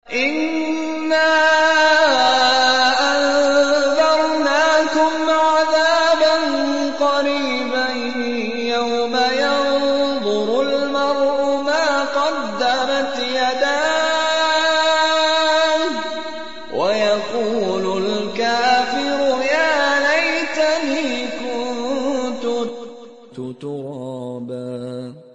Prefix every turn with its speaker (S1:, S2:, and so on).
S1: إِنَّا أَنذَرْنَاكُمْ عَذَابًا قَرِيبًا يَوْمَ يَنظُرُ الْمَرْءُ مَا قَدَّمَتْ يَدَاهُ وَيَقُولُ الْكَافِرُ يَا لَيْتَنِي كُنتُ تُرَابًا